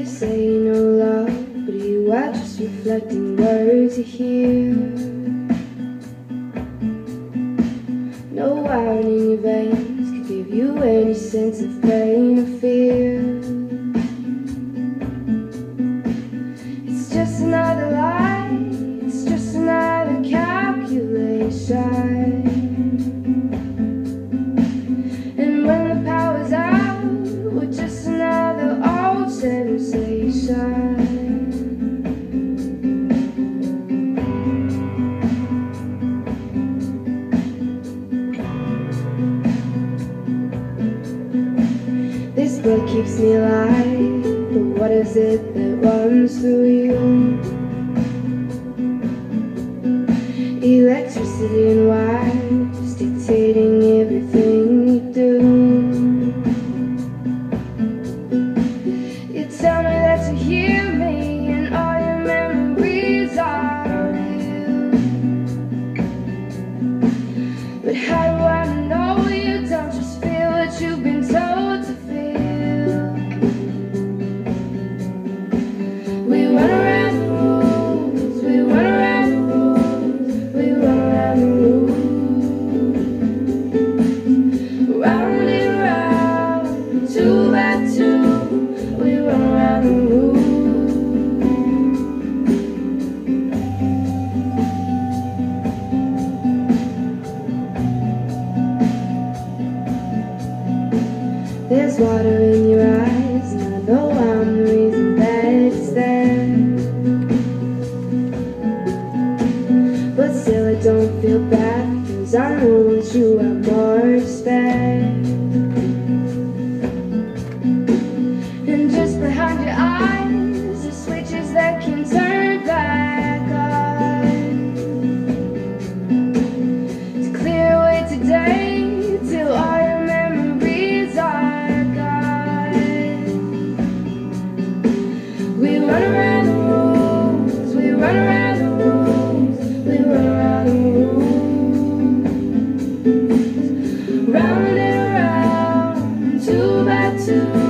You say you know love, but you are just reflecting words you hear. No iron in your veins could give you any sense of pain or fear. It's just another lie, it's just another calculation. And when the power's out, we're just another old sensation. This blood keeps me alive, but what is it that runs through you? Electricity and wires dictating everything you do. You tell me that you hear me and all your memories are real. But how do I know you don't just feel what you've been told to feel? We run around the rules, we run around the rules, we run around the rules. Round and round, two by two, we run around the rules. There's water in your eyes, and I know I'm the reason that it's there. But still I don't feel bad, cause I know that you have more to spare. And just behind your eyes are switches that can turn back on, to clear away today till all your memories are gone. We run around the rules, we run around the rules, we run around the rules. Round and round, two by two.